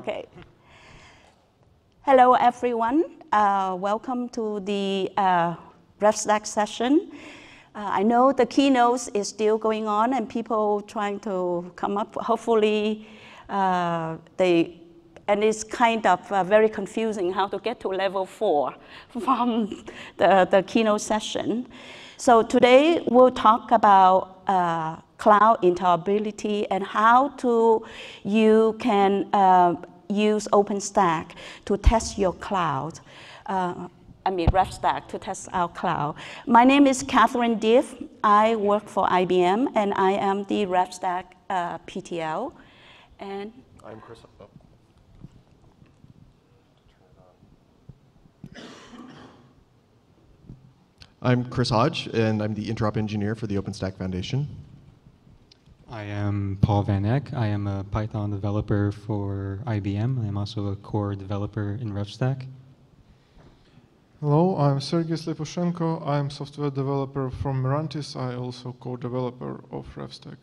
Okay. Hello, everyone. Welcome to the RefStack session. I know the keynotes is still going on and people trying to come up. Hopefully, and it's kind of very confusing how to get to level 4 from the keynote session. So today we'll talk about cloud interoperability and how you can use OpenStack to test your cloud. RefStack to test our cloud. My name is Catherine Diff. I work for IBM and I am the RefStack PTL. And I'm Chris. Oh. I'm Chris Hodge, and I'm the interop engineer for the OpenStack Foundation. I am Paul Van Eck. I am a Python developer for IBM. I am also a core developer in RefStack. Hello, I'm Sergey Sleposhenko. I'm software developer from Mirantis. I also co-developer of RefStack.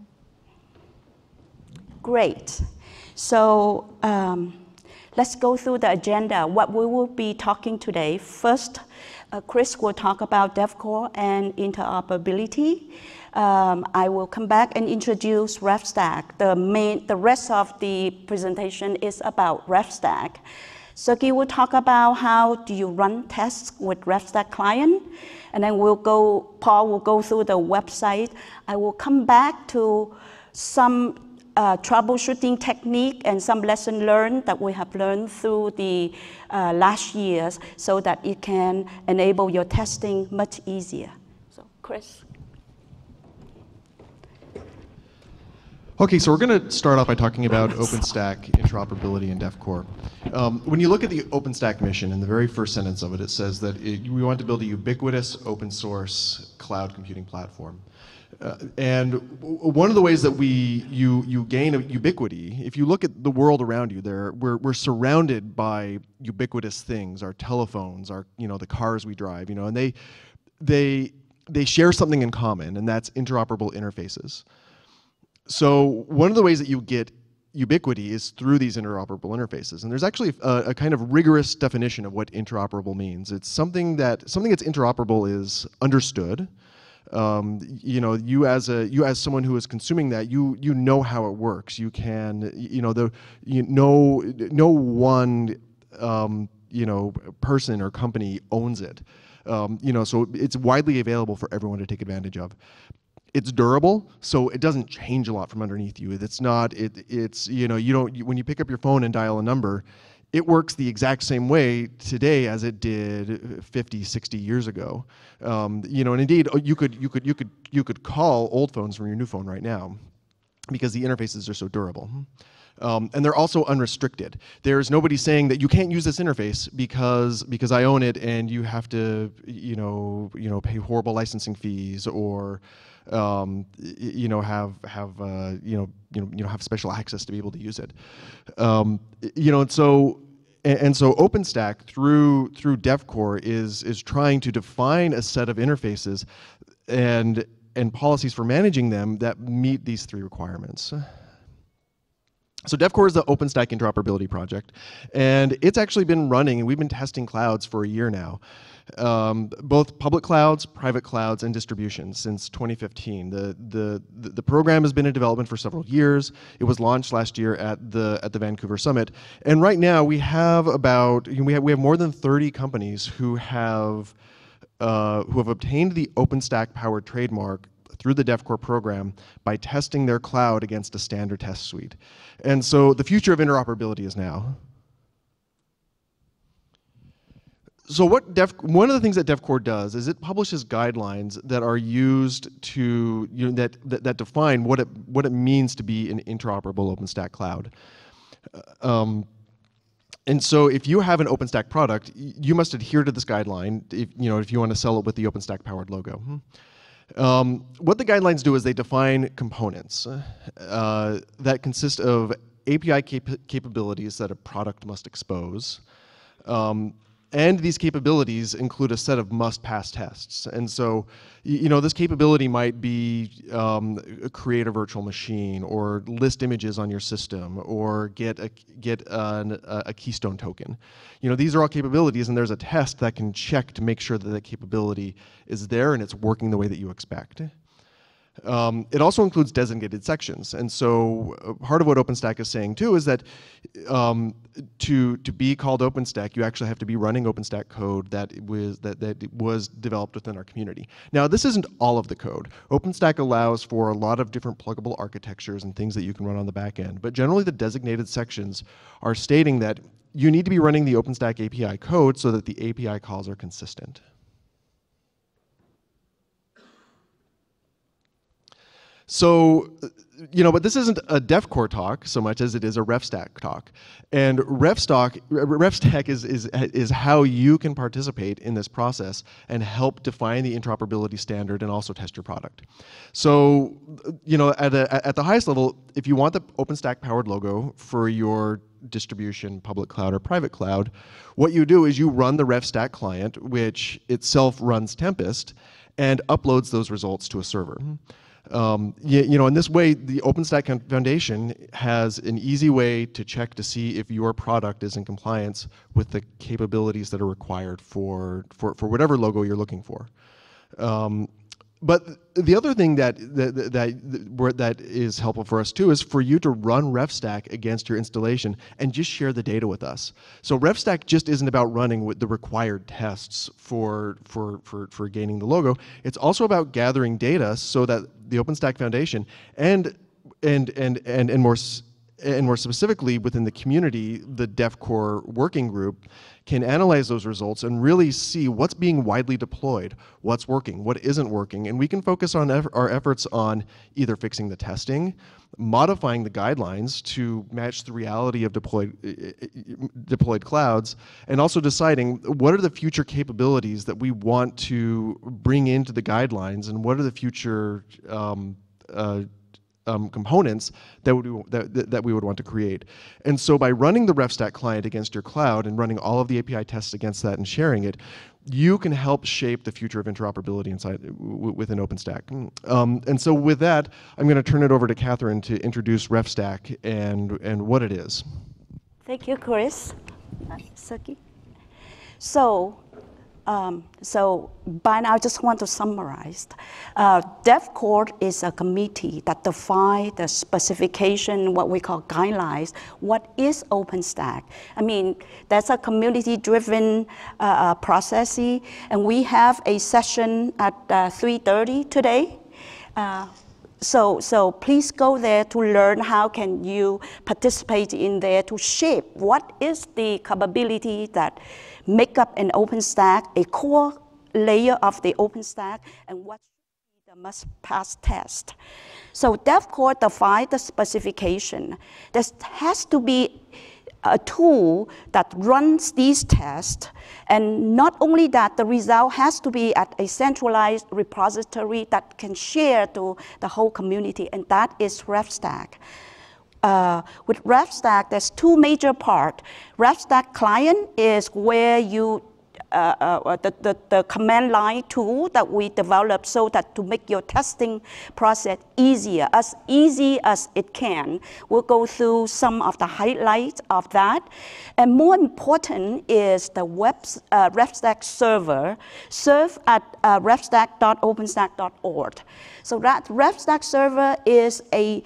Great. So let's go through the agenda. What we will be talking today. First, Chris will talk about DefCore and interoperability. I will come back and introduce RefStack. The rest of the presentation is about RefStack. Sergey will talk about how do you run tests with RefStack Client, and then Paul will go through the website. I will come back to some troubleshooting technique and some lesson learned that we have learned through the last years so that it can enable your testing much easier. So, Chris. Okay, so we're going to start off by talking about OpenStack, interoperability, and DefCore. When you look at the OpenStack mission, in the very first sentence of it, it says that we want to build a ubiquitous open source cloud computing platform. And one of the ways that you gain ubiquity, if you look at the world around you, we're surrounded by ubiquitous things, our telephones, the cars we drive, and they share something in common, and that's interoperable interfaces. So one of the ways that you get ubiquity is through these interoperable interfaces, and there's actually a kind of rigorous definition of what interoperable means. It's something that's interoperable is understood. You as someone who is consuming that, you know how it works. You can, no one person or company owns it. So it's widely available for everyone to take advantage of. It's durable, so it doesn't change a lot from underneath you. It's not. When you pick up your phone and dial a number, it works the exact same way today as it did 50, 60 years ago. And indeed, you could call old phones from your new phone right now because the interfaces are so durable. And they're also unrestricted. There's nobody saying that you can't use this interface because I own it and you have to pay horrible licensing fees or have special access to be able to use it. And so OpenStack through DefCore is trying to define a set of interfaces and policies for managing them that meet these three requirements. So DefCore is the OpenStack interoperability project, and it's actually been running, and we've been testing clouds for a year now. Both public clouds, private clouds, and distributions since 2015. The program has been in development for several years. It was launched last year at the Vancouver Summit, and right now we have more than 30 companies who have obtained the OpenStack powered trademark through the DefCore program by testing their cloud against a standard test suite. And so the future of interoperability is now. So one of the things that DefCore does is it publishes guidelines that are used to that define what it means to be an interoperable OpenStack cloud. And so if you have an OpenStack product, you must adhere to this guideline if you want to sell it with the OpenStack powered logo. What the guidelines do is they define components that consist of API capabilities that a product must expose, and these capabilities include a set of must-pass tests. And so, this capability might be create a virtual machine, or list images on your system, or get a keystone token. These are all capabilities, and there's a test that can check to make sure that that capability is there and it's working the way that you expect. It also includes designated sections, and so part of what OpenStack is saying too is that to be called OpenStack, you actually have to be running OpenStack code that was developed within our community. Now, this isn't all of the code. OpenStack allows for a lot of different pluggable architectures and things that you can run on the back end, but generally the designated sections are stating that you need to be running the OpenStack API code so that the API calls are consistent. So, but this isn't a DefCore talk so much as it is a RefStack talk. And RefStack is how you can participate in this process and help define the interoperability standard and also test your product. So, at the highest level, if you want the OpenStack powered logo for your distribution, public cloud or private cloud, what you do is you run the RefStack client, which itself runs Tempest, and uploads those results to a server. In this way, the OpenStack Foundation has an easy way to check to see if your product is in compliance with the capabilities that are required for whatever logo you're looking for. But the other thing that is helpful for us too is for you to run RefStack against your installation and just share the data with us. So RefStack just isn't about running with the required tests for gaining the logo. It's also about gathering data so that the OpenStack Foundation and more specifically within the community, the DefCore working group can analyze those results and really see what's being widely deployed, what's working, what isn't working, and we can focus on our efforts on either fixing the testing, modifying the guidelines to match the reality of deployed clouds, and also deciding what are the future capabilities that we want to bring into the guidelines and what are the future components that we would want to create. And so by running the RefStack client against your cloud and running all of the API tests against that and sharing it, you can help shape the future of interoperability within OpenStack. And so with that, I'm going to turn it over to Catherine to introduce RefStack and what it is. Thank you, Chris. Sergey. So by now, I just want to summarize. DefCore is a committee that defines the specification, what we call guidelines. What is OpenStack? I mean, that's a community-driven process, and we have a session at 3:30 today. So please go there to learn how can you participate in there to shape what is the capability that make up an OpenStack, a core layer of the OpenStack, and what should be the must-pass test. So DefCore defines the specification. There has to be a tool that runs these tests, and not only that, the result has to be at a centralized repository that can share to the whole community, and that is RefStack. With RefStack, there's two major parts. RefStack Client is where you the command line tool that we developed so that to make your testing process easier, as easy as it can. We'll go through some of the highlights of that. And more important is the RefStack Server, served at refstack.openstack.org. So that RefStack Server is a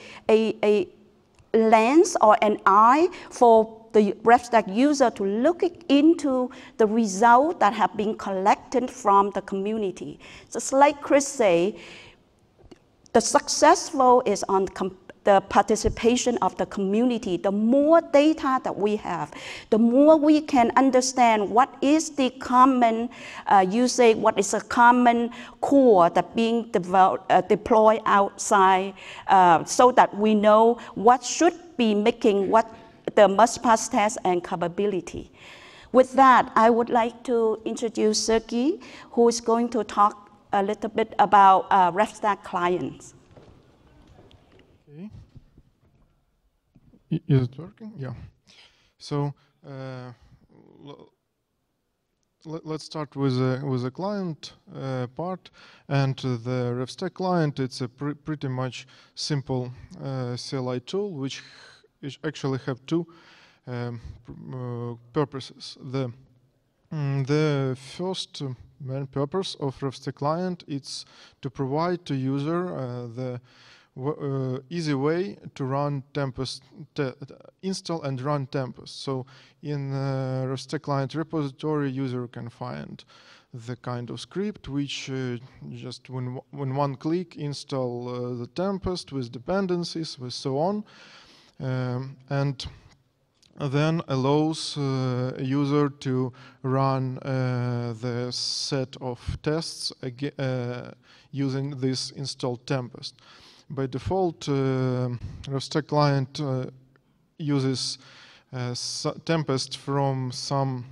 lens or an eye for the RefStack user to look into the results that have been collected from the community. Just like Chris say, the successful is on the participation of the community. The more data that we have, the more we can understand what is the common usage, what is a common core that being deployed outside, so that we know what should be making what the must-pass test and capability. With that, I would like to introduce Sergey, who is going to talk a little bit about RefStack clients. Okay. Is it working? Yeah. So let's start with a client part, and the RefStack Client. It's a pretty much simple CLI tool, which actually have two purposes. The first main purpose of RefStack Client is to provide to user the easy way to run Tempest, install and run Tempest. So in RefStack Client repository, user can find the kind of script which just when one click install the Tempest with dependencies, with so on, and then allows user to run the set of tests using this installed Tempest. By default, RefStack Client uses Tempest from some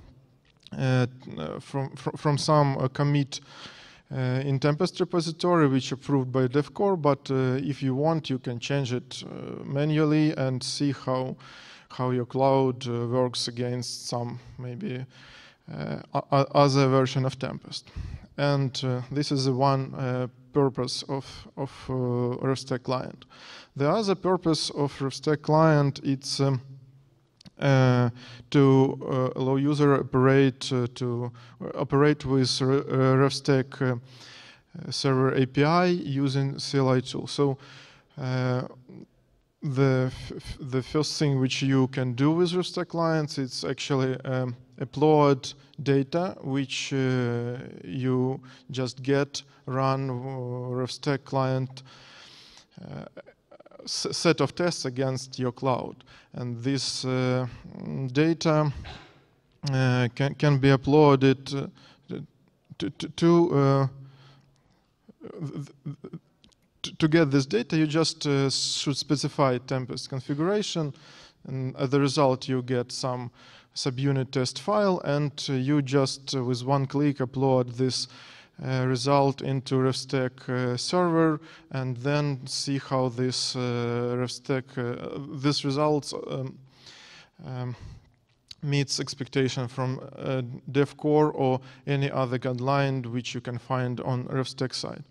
commit in Tempest repository, which approved by DefCore. But if you want, you can change it manually and see how your cloud works against some maybe other version of Tempest. And this is the one purpose of RefStack Client. The other purpose of RefStack Client is to allow user to operate with RefStack Server API using CLI tool. So the first thing which you can do with RefStack Clients is actually upload data which you just get run RefStack Client set of tests against your cloud, and this data can be uploaded to get this data. You just should specify Tempest configuration, and as a result you get some subunit test file, and you just with one click upload this result into RefStack Server, and then see how this this results meets expectation from DefCore or any other guideline which you can find on RefStack side.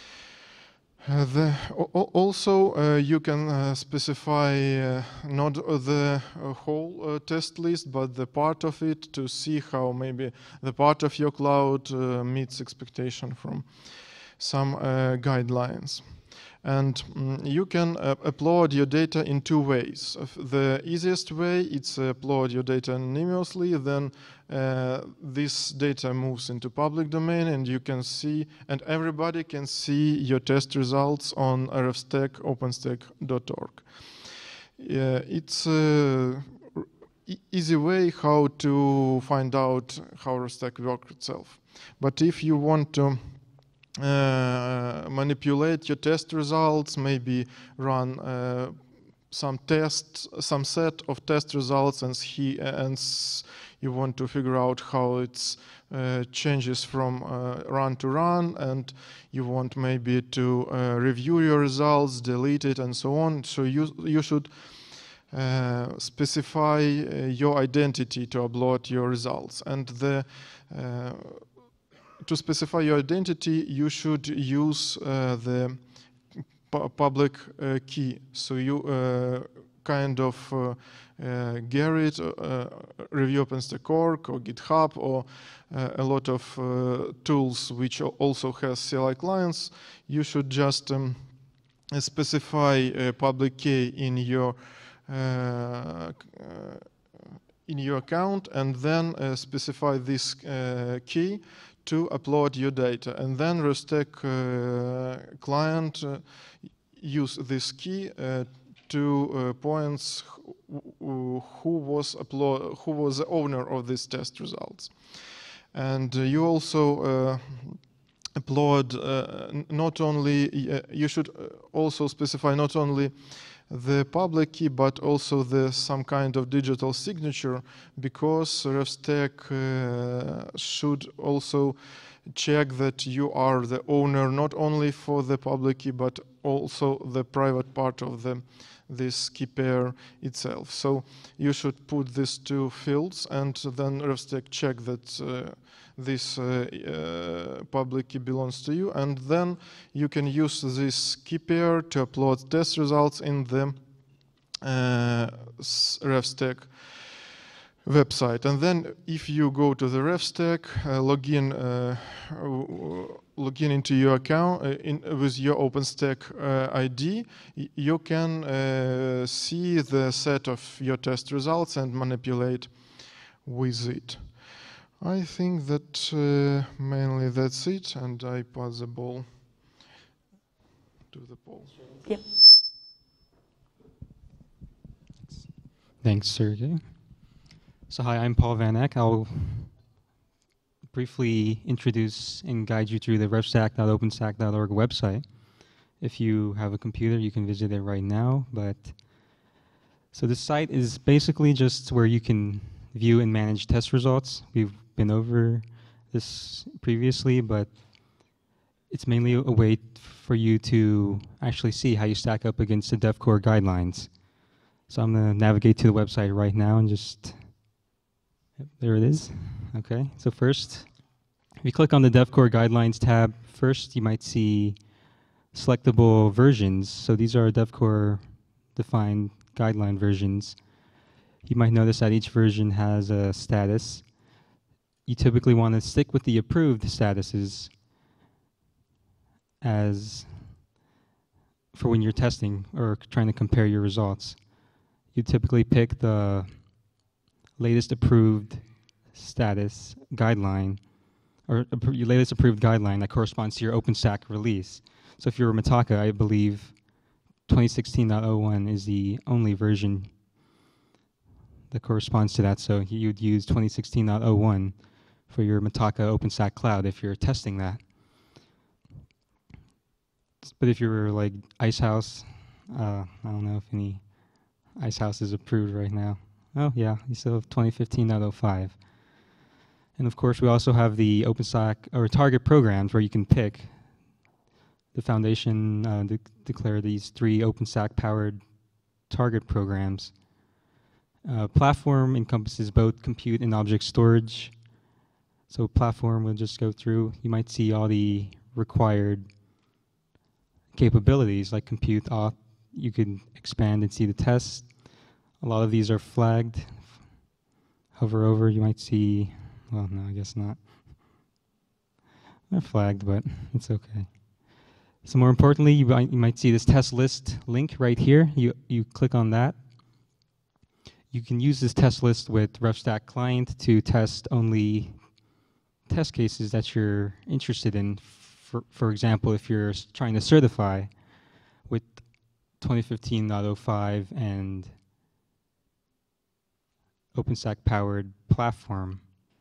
Also, you can specify not the whole test list, but the part of it to see how maybe the part of your cloud meets expectation from some guidelines. And you can upload your data in two ways. The easiest way is upload your data anonymously, then this data moves into public domain, and you can see, and everybody can see your test results on RefStack OpenStack.org. It's an easy way how to find out how RefStack works itself. But if you want to manipulate your test results, maybe run some set of test results, and you want to figure out how it changes from run to run, and you want maybe to review your results, delete it, and so on. So you should specify your identity to upload your results, and to specify your identity, you should use the public key. So you kind of get it, review OpenStack.org or GitHub or a lot of tools which also has CLI clients. You should just specify a public key in your account, and then specify this key to upload your data, and then RefStack Client use this key to points who was the owner of these test results. And you also upload not only you should also specify not only the public key, but also some kind of digital signature, because RefStack should also check that you are the owner not only for the public key but also the private part of this key pair itself. So you should put these two fields, and then RefStack check that this public key belongs to you, and then you can use this key pair to upload test results in the RefStack website. And then if you go to the RefStack, login into your account with your OpenStack ID, you can see the set of your test results and manipulate with it. I think that mainly that's it, and I pass the ball to the Paul. Yep. Thanks, Sergey. So hi, I'm Paul Van Eck. I'll briefly introduce and guide you through the refstack.openstack.org website. If you have a computer, you can visit it right now. So this site is basically just where you can view and manage test results. We've been over this previously, but it's mainly a way for you to actually see how you stack up against the DefCore guidelines. So I'm going to navigate to the website right now and just, there it is. Okay, so first, if you click on the DefCore guidelines tab, first you might see selectable versions. So these are DefCore defined guideline versions. You might notice that each version has a status. You typically want to stick with the approved statuses as for when you're testing or trying to compare your results. You typically pick the latest approved status guideline, or your latest approved guideline that corresponds to your OpenStack release. So if you're a Mitaka, I believe 2016.01 is the only version that corresponds to that. So you'd use 2016.01 for your Mitaka OpenStack Cloud if you're testing that. But if you're like Icehouse, I don't know if any Icehouse is approved right now. Oh yeah, you still have 2015.05. And of course, we also have the OpenStack or target programs where you can pick. The foundation declare these 3 OpenStack powered target programs. Platform encompasses both compute and object storage. So platform will just go through. You might see all the required capabilities like compute auth. You could expand and see the tests. A lot of these are flagged. Hover over, you might see, well, no, I guess not. They're flagged, but it's okay. So more importantly, you might see this test list link right here. You click on that. You can use this test list with RefStack Client to test only test cases that you're interested in. For example, if you're trying to certify with 2015.05 and OpenStack powered platform,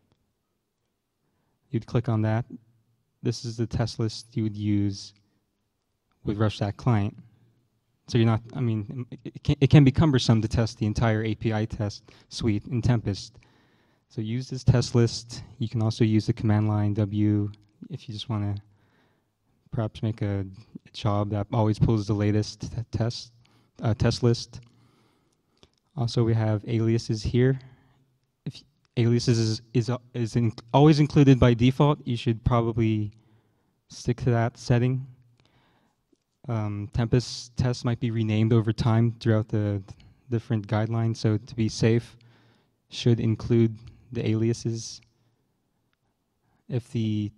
you'd click on that. This is the test list you would use with RefStack Client. So you're not, I mean, it can be cumbersome to test the entire API test suite in Tempest. So use this test list. You can also use the command line W if you just want to perhaps make a job that always pulls the latest test list. Also, we have aliases here. If aliases is always included by default, you should probably stick to that setting. Tempest tests might be renamed over time throughout the different guidelines, so to be safe, should include the aliases. If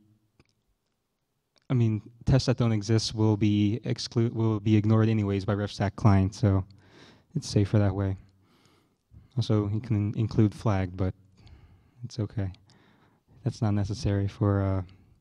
tests that don't exist will be ignored anyways by RefStack Client, so it's safer that way. Also, you can include flagged, but it's okay. That's not necessary for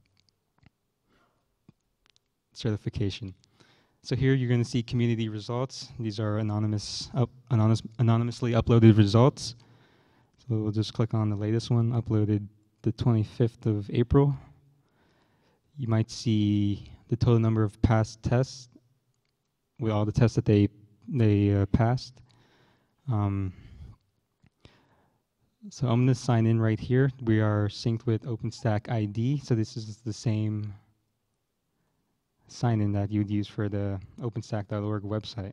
certification. So here you're going to see community results. These are anonymously uploaded results. So we'll just click on the latest one, uploaded the 25th of April. You might see the total number of passed tests with all the tests that they passed. So I'm going to sign in right here. We are synced with OpenStack ID. So this is the same sign-in that you would use for the openstack.org website.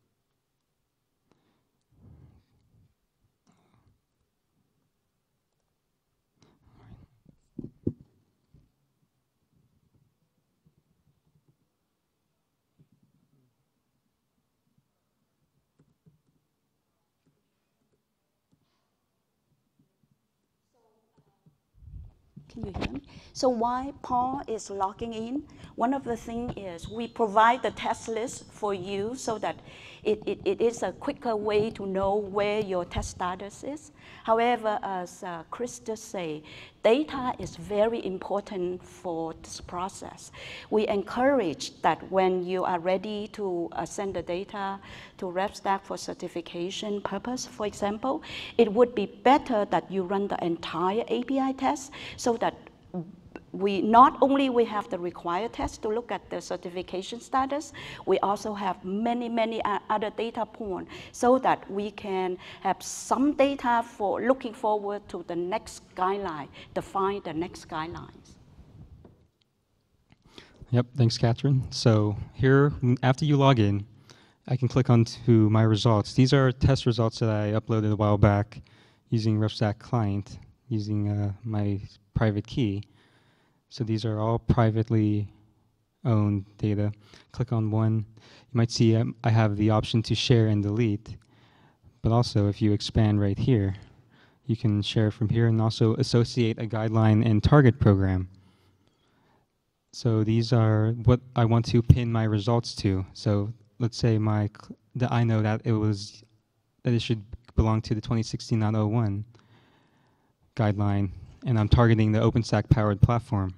Can you hear me? So while Paul is logging in, one of the things is we provide the test list for you so that it is a quicker way to know where your test status is. However, as Chris just said, data is very important for this process. We encourage that when you are ready to send the data to RefStack for certification purpose, for example, it would be better that you run the entire API test so that we not only we have the required test to look at the certification status, we also have many other data points so that we can have some data for looking forward to the next guideline, define the next guidelines. Yep, thanks, Catherine. So here, after you log in, I can click onto my results. These are test results that I uploaded a while back using RefStack Client, using my private key. So these are all privately owned data. Click on one. You might see I have the option to share and delete. But also, if you expand right here, you can share from here and also associate a guideline and target program. So these are what I want to pin my results to. So let's say I know that it should belong to the 2016.01 guideline, and I'm targeting the OpenStack powered platform.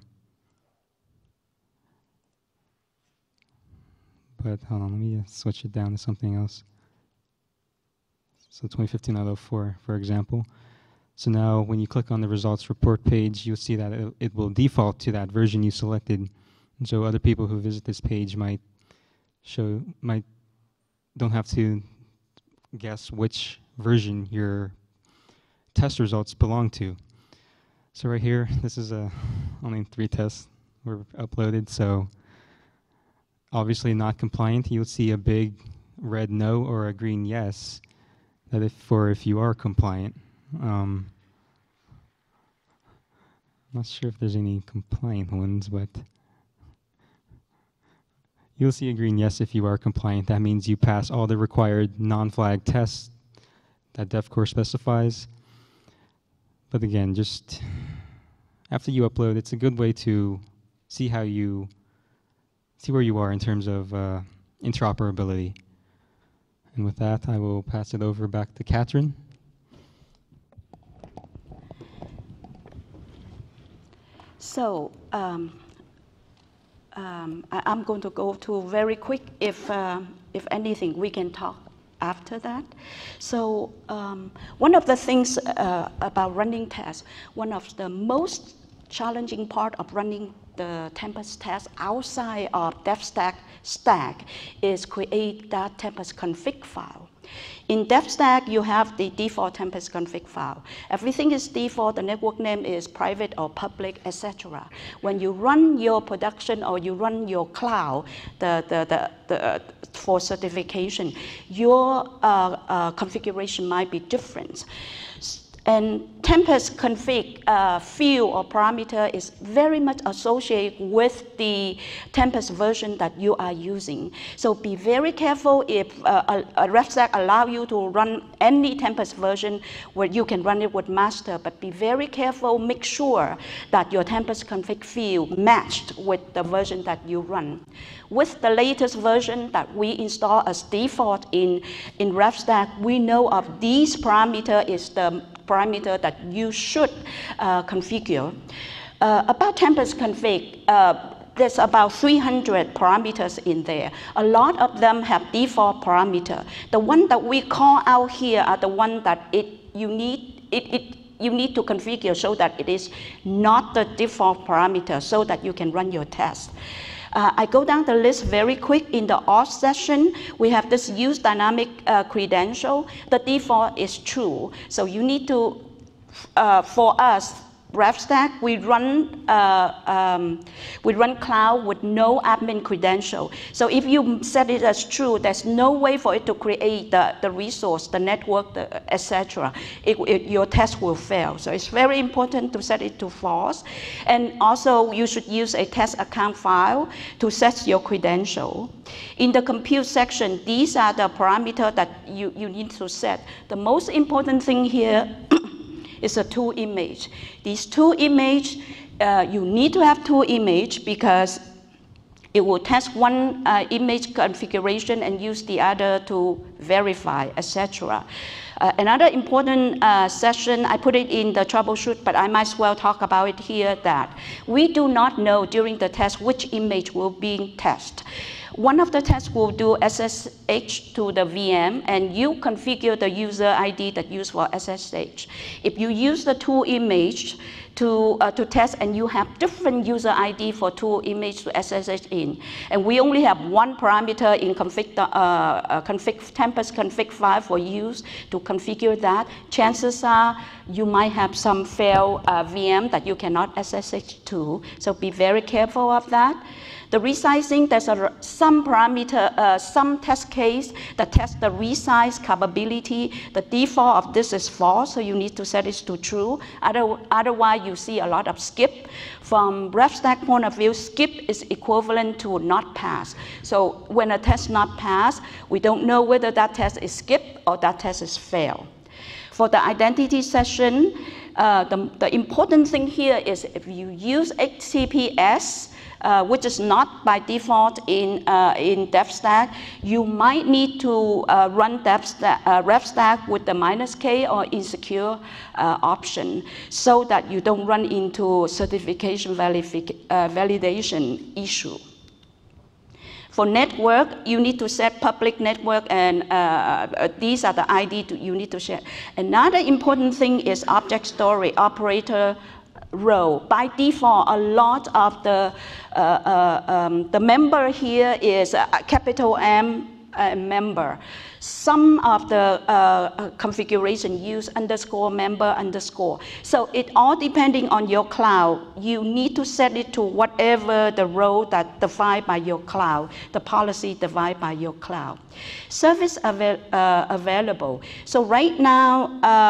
But hold on, let me switch it down to something else. So 2015.04, for example. So now when you click on the results report page, you'll see that it will default to that version you selected. And so other people who visit this page don't have to guess which version your test results belong to. So right here, this is only 3 tests were uploaded, so obviously not compliant. You'll see a big red no or a green yes, that if you are compliant. I'm not sure if there's any compliant ones, but you'll see a green yes if you are compliant. That means you pass all the required non-flag tests that DefCore specifies. But again, just after you upload, it's a good way to see where you are in terms of interoperability. And with that, I will pass it over back to Catherine. So I'm going to go to very quick. If anything, we can talk after that. So one of the things about running tests, one of the most challenging part of running the Tempest test outside of DefStack stack is create that Tempest config file. In DefStack, you have the default Tempest config file. Everything is default, the network name is private or public, etc. When you run your production or you run your cloud for certification, your configuration might be different. And Tempest config field or parameter is very much associated with the Tempest version that you are using. So be very careful if a RefStack allow you to run any Tempest version where you can run it with master, but be very careful, make sure that your Tempest config field matched with the version that you run. With the latest version that we install as default in RefStack, we know of these parameter is the parameter that you should configure. About Tempest config, there's about 300 parameters in there. A lot of them have default parameter. The one that we call out here are the one that you need to configure so that it is not the default parameter so that you can run your test. I go down the list very quick. In the auth session, we have this use dynamic credential. The default is true. So you need to for us, RefStack, we run cloud with no admin credential. So if you set it as true, there's no way for it to create the resource, the network, etc. Your test will fail. So it's very important to set it to false. And also, you should use a test account file to set your credential. In the compute section, these are the parameters that you need to set. The most important thing here is a two image. These two image, you need to have two image because it will test one image configuration and use the other to verify, etc. Another important session, I put it in the troubleshoot, but I might as well talk about it here, that we do not know during the test which image will be tested. One of the tests will do SSH to the VM, and you configure the user ID that used for SSH. If you use the two image to test, and you have different user ID for two image to SSH in, and we only have one parameter in Tempest config file for use to configure that, chances are you might have some failed VM that you cannot SSH to. So be very careful of that. The resizing, there's some parameter, some test case that test the resize capability. The default of this is false, so you need to set it to true. Otherwise, you see a lot of skip. From RefStack point of view, skip is equivalent to not pass. So when a test not pass, we don't know whether that test is skipped or that test is failed. For the identity session, the important thing here is if you use HTTPS, which is not by default in DefStack, you might need to run RefStack with the -K or insecure option so that you don't run into certification validation issue. For network, you need to set public network, and these are the ID you need to share. Another important thing is object story, operator role. By default, a lot of the member here is a capital M member. Some of the configuration use _member_. So it all depending on your cloud. You need to set it to whatever the role that defined by your cloud, the policy defined by your cloud. Service available. So right now,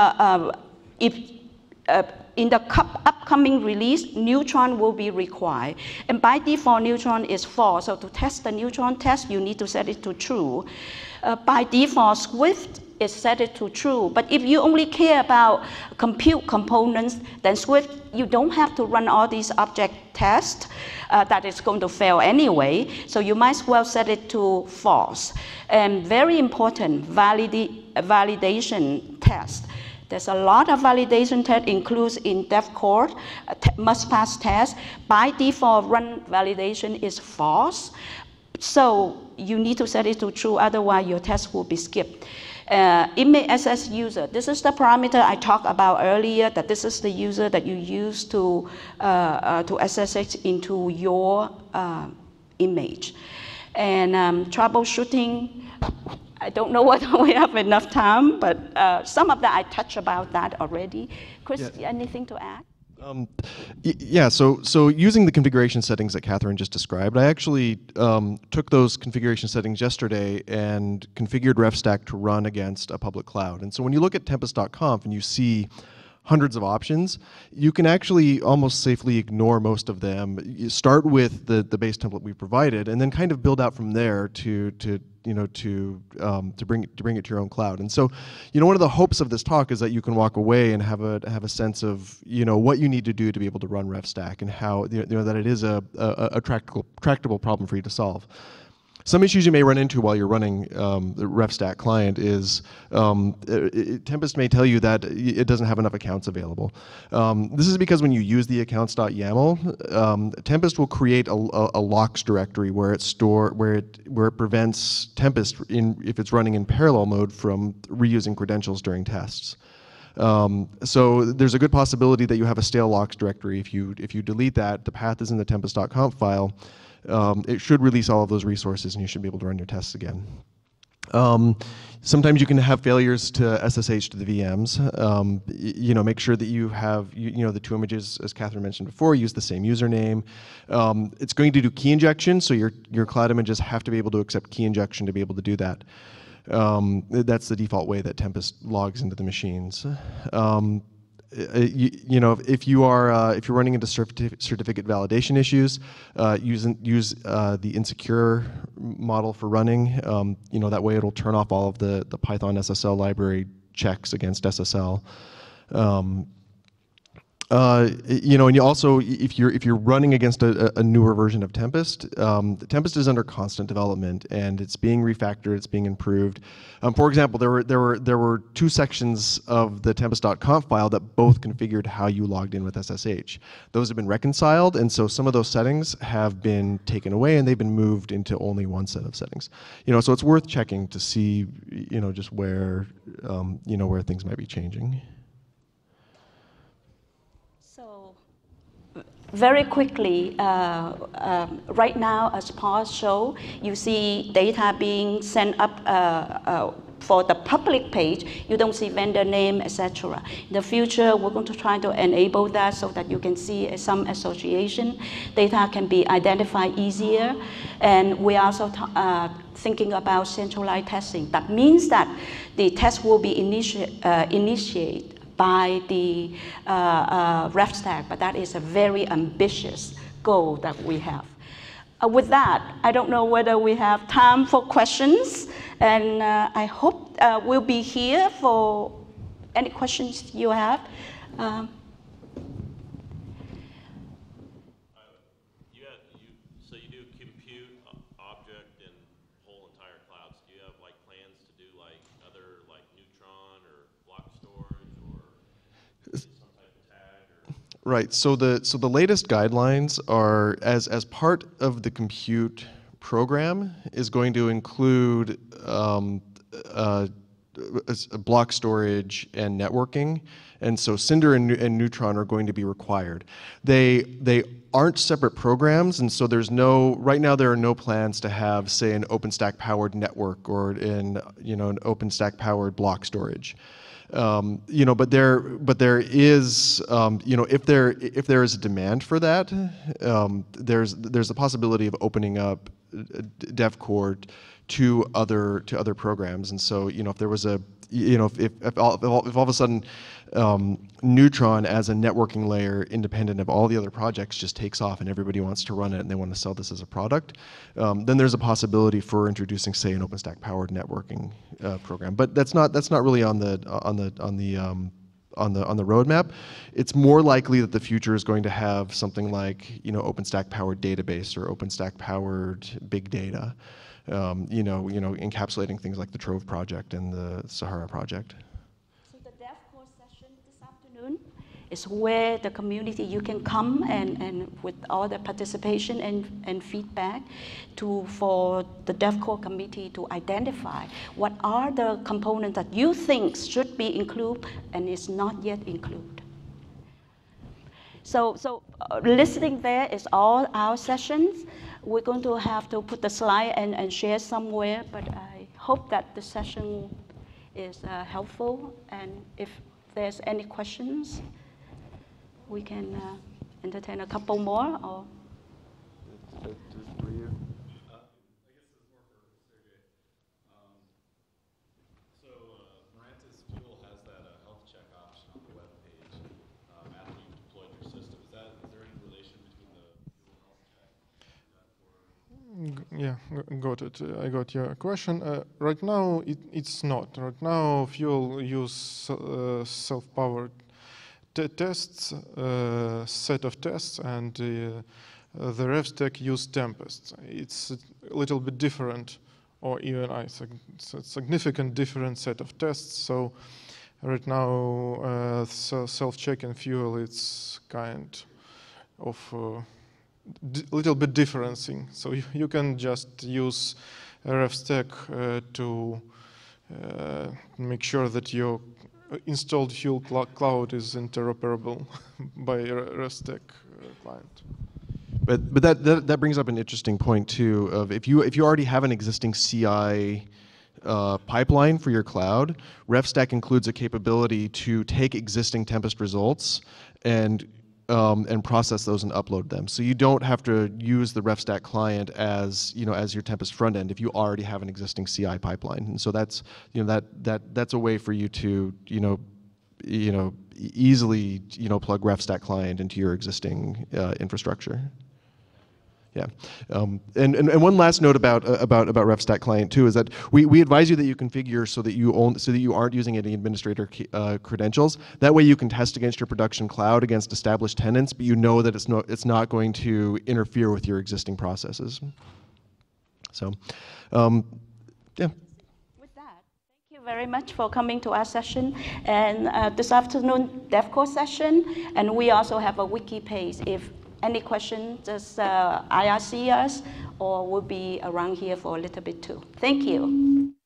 in the upcoming release, neutron will be required. And by default, neutron is false. So to test the neutron test, you need to set it to true. By default, Swift is set it to true. But if you only care about compute components, then Swift, you don't have to run all these object tests that is going to fail anyway. So you might as well set it to false. And very important, validation test. There's a lot of validation test includes in DefCore, must-pass test. By default, run validation is false. So you need to set it to true, otherwise your test will be skipped. Image access user. This is the parameter I talked about earlier, that this is the user that you use to SSH into your image. And troubleshooting, I don't know whether we have enough time, but some of that I touched about that already. Chris, yeah. Anything to add? Yeah, so using the configuration settings that Catherine just described, I actually took those configuration settings yesterday and configured RefStack to run against a public cloud. And so when you look at Tempest.conf and you see hundreds of options, you can actually almost safely ignore most of them. You start with the base template we provided, and then kind of build out from there to bring it to your own cloud. And so, one of the hopes of this talk is that you can walk away and have a sense of what you need to do to be able to run RefStack and how that it is a tractable problem for you to solve. Some issues you may run into while you're running the RefStack client is Tempest may tell you that it doesn't have enough accounts available. This is because when you use the accounts.yaml, Tempest will create a locks directory where it prevents Tempest if it's running in parallel mode from reusing credentials during tests. So there's a good possibility that you have a stale locks directory. If you delete that, the path is in the tempest.conf file. It should release all of those resources and you should be able to run your tests again. Sometimes you can have failures to SSH to the VMs. Make sure that you have the two images, as Catherine mentioned before, use the same username. It's going to do key injection, so your cloud images have to be able to accept key injection to be able to do that. That's the default way that Tempest logs into the machines. If you're running into certificate validation issues, use the insecure model for running. That way it'll turn off all of the Python SSL library checks against SSL. And you also, if you're running against a newer version of Tempest, Tempest is under constant development and it's being refactored, it's being improved. For example, there were two sections of the tempest.conf file that both configured how you logged in with SSH. Those have been reconciled, and so some of those settings have been taken away and they've been moved into only one set of settings. So it's worth checking to see, just where, where things might be changing. Very quickly, right now, as Paul showed, you see data being sent up for the public page. You don't see vendor name, etc. In the future, we're going to try to enable that so that you can see some association. Data can be identified easier. And we are also thinking about centralized testing. That means that the test will be initiated by the RefStack, but that is a very ambitious goal that we have. With that, I don't know whether we have time for questions, and I hope we'll be here for any questions you have. So you do compute, object, and whole entire clouds. Do you have plans to do other neutron or block storage or some type of tag? Or? Right. So the latest guidelines are as part of the compute program is going to include block storage and networking, and so Cinder and Neutron are going to be required. They aren't separate programs, and so right now there are no plans to have, say, an OpenStack powered network or an OpenStack powered block storage. But there is, if there is a demand for that, there's a possibility of opening up DefCore to other programs. And so, if there was if all of a sudden Neutron as a networking layer independent of all the other projects just takes off and everybody wants to run it and they want to sell this as a product, then there's a possibility for introducing, say, an OpenStack powered networking program. But that's not really on the roadmap. It's more likely that the future is going to have something like OpenStack powered database or OpenStack powered big data, encapsulating things like the Trove project and the Sahara project. So the DefCore session this afternoon is where the community, you can come and with all the participation and feedback for the DefCore committee to identify what are the components that you think should be included and is not yet included. So listening there is all our sessions. We're going to have to put the slide and share somewhere, but I hope that the session is helpful, and if there's any questions, we can entertain a couple more. Or Yeah, got it. I got your question. Right now, it's not. Right now, Fuel use self-powered tests, set of tests, and the RefStack use Tempest. It's a little bit different, or even a significant different set of tests. So right now, self-check and Fuel, it's kind of little bit differencing. So you can just use RefStack to make sure that your installed Fuel cloud is interoperable by RefStack Client. But that brings up an interesting point too. Of if you already have an existing CI pipeline for your cloud, RefStack includes a capability to take existing Tempest results and process those and upload them. So you don't have to use the RefStack client as as your Tempest front end if you already have an existing CI pipeline. And so that's that's a way for you to easily plug RefStack client into your existing infrastructure. Yeah, and one last note about RefStack Client too is that we advise you that you configure so that you aren't using any administrator credentials. That way you can test against your production cloud against established tenants, but you know that it's not going to interfere with your existing processes. So, yeah. With that, thank you very much for coming to our session, and this afternoon DefCore session, and we also have a wiki page. If any questions, just IRC us, or we'll be around here for a little bit too. Thank you.